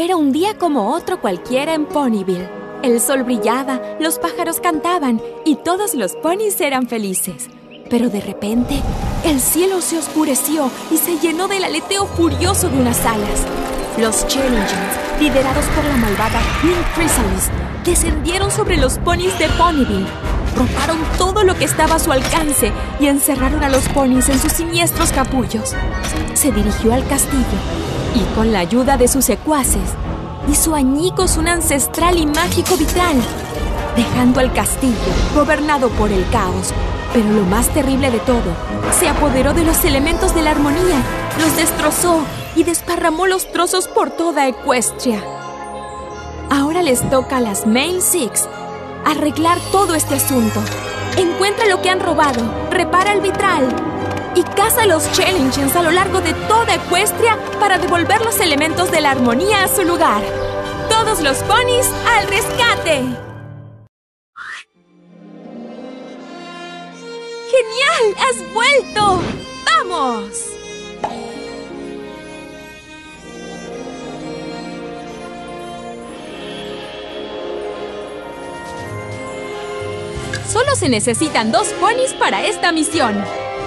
Era un día como otro cualquiera en Ponyville. El sol brillaba, los pájaros cantaban y todos los ponis eran felices. Pero de repente, el cielo se oscureció y se llenó del aleteo furioso de unas alas. Los Challengers, liderados por la malvada Queen Chrysalis, descendieron sobre los ponis de Ponyville. Robaron todo lo que estaba a su alcance y encerraron a los ponis en sus siniestros capullos. Se dirigió al castillo y, con la ayuda de sus secuaces, hizo añicos un ancestral y mágico vitral, dejando al castillo gobernado por el caos. Pero lo más terrible de todo, se apoderó de los elementos de la armonía, los destrozó y desparramó los trozos por toda Equestria. Ahora les toca a las Male Six arreglar todo este asunto. Encuentra lo que han robado, repara el vitral y caza a los Challengers a lo largo de toda Equestria para devolver los elementos de la armonía a su lugar. ¡Todos los ponis al rescate! ¡Genial! ¡Has vuelto! ¡Vamos! Solo se necesitan 2 ponis para esta misión.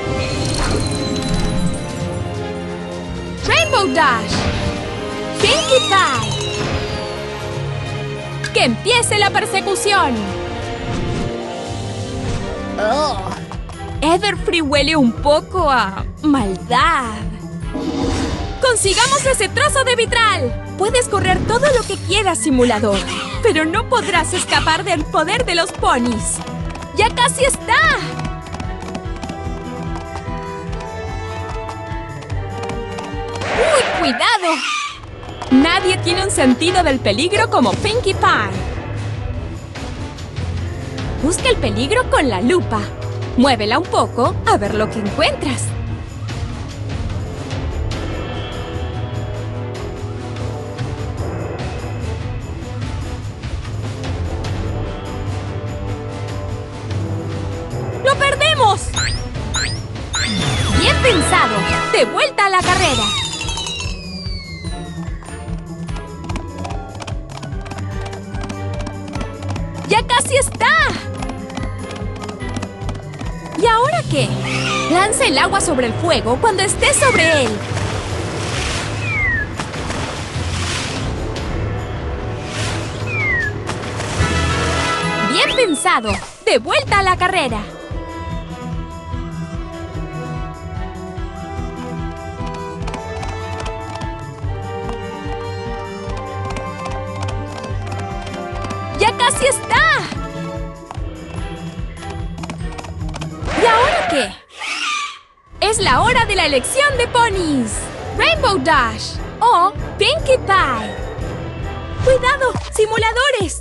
Rainbow Dash. Pinkie Pie. ¡Que empiece la persecución! Oh. Everfree huele un poco a maldad. ¡Consigamos ese trozo de vitral! Puedes correr todo lo que quieras, simulador, pero no podrás escapar del poder de los ponis. ¡Ya casi está! ¡Uy, cuidado! Nadie tiene un sentido del peligro como Pinkie Pie. Busca el peligro con la lupa. Muévela un poco a ver lo que encuentras. ¡Lo perdemos! ¡Bien pensado! ¡De vuelta a la carrera! ¡Ya casi está! ¿Y ahora qué? Lanza el agua sobre el fuego cuando esté sobre él. ¡Bien pensado! ¡De vuelta a la carrera! ¡Ya casi está! ¿Y ahora qué? Es la hora de la elección de ponis. Rainbow Dash o Pinkie Pie. ¡Cuidado, simuladores!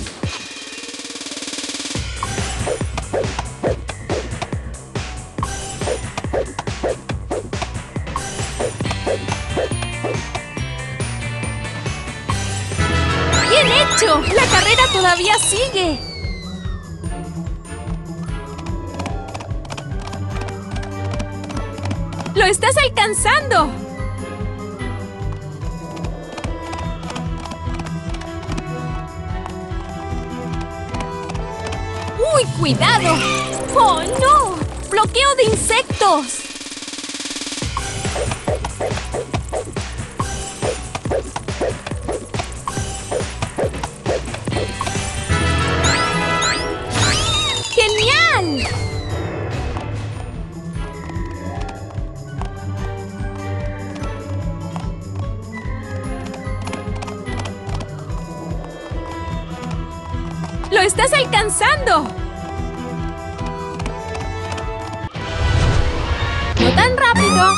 ¡Bien hecho! ¡La carrera todavía sigue! ¡Lo estás alcanzando! ¡Uy, cuidado! ¡Oh, no! ¡Bloqueo de insectos! ¡Genial! ¡Lo estás alcanzando! ¡No tan rápido!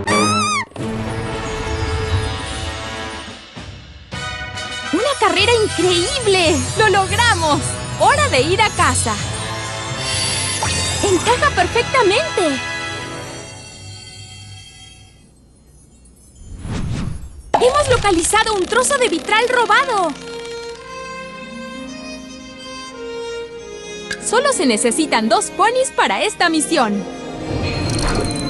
¡Una carrera increíble! ¡Lo logramos! ¡Hora de ir a casa! ¡Encaja perfectamente! ¡Hemos localizado un trozo de vitral robado! Solo se necesitan 2 ponis para esta misión.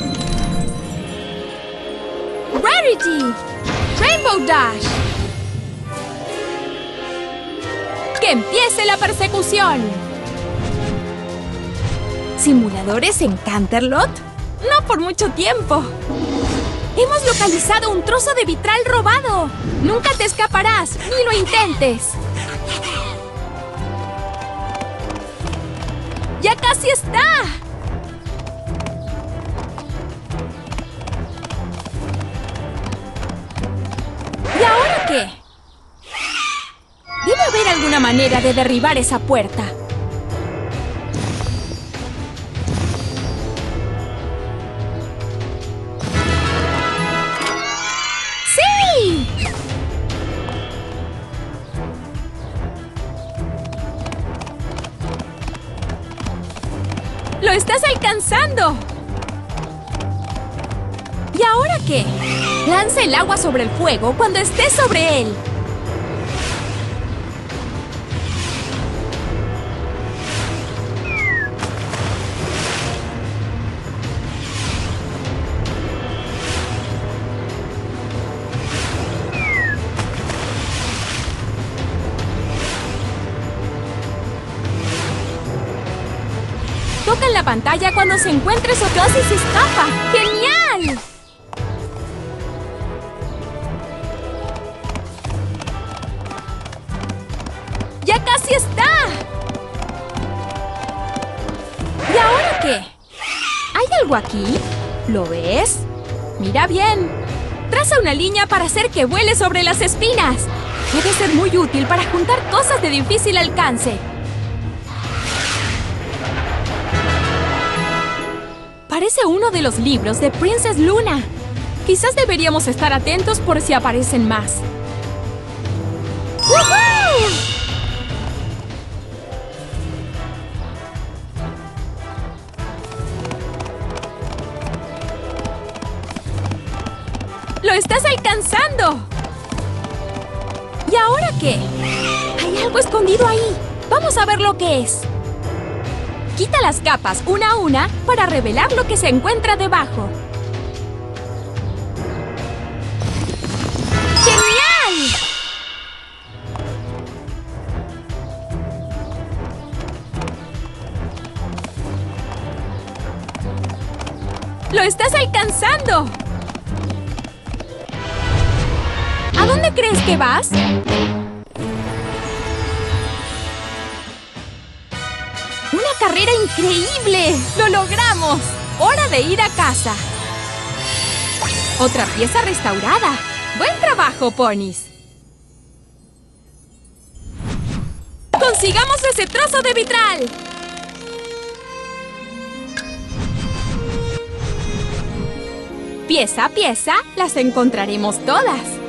Rarity, Rainbow Dash, ¡Que empiece la persecución! ¿Simuladores en Canterlot? No por mucho tiempo. ¡Hemos localizado un trozo de vitral robado! ¡Nunca te escaparás! ¡Ni lo intentes! ¡Ya casi está! ¿Y ahora qué? Debe haber alguna manera de derribar esa puerta. ¡Sí! ¡Lo estás alcanzando! ¿Y ahora qué? Lanza el agua sobre el fuego cuando estés sobre él. Toca en la pantalla cuando se encuentre su dosis y escapa. ¡Genial! ¡Ya casi está! ¿Y ahora qué? ¿Hay algo aquí? ¿Lo ves? Mira bien. Traza una línea para hacer que vuele sobre las espinas. Puede ser muy útil para juntar cosas de difícil alcance. Parece uno de los libros de Princess Luna. Quizás deberíamos estar atentos por si aparecen más. ¡Woohoo! ¡Lo estás alcanzando! ¿Y ahora qué? Hay algo escondido ahí. Vamos a ver lo que es. Quita las capas una a una para revelar lo que se encuentra debajo. ¡Genial! ¡Lo estás alcanzando! ¿A dónde crees que vas? ¡Una carrera increíble! ¡Lo logramos! ¡Hora de ir a casa! ¡Otra pieza restaurada! ¡Buen trabajo, ponis! ¡Consigamos ese trozo de vitral! Pieza a pieza, las encontraremos todas.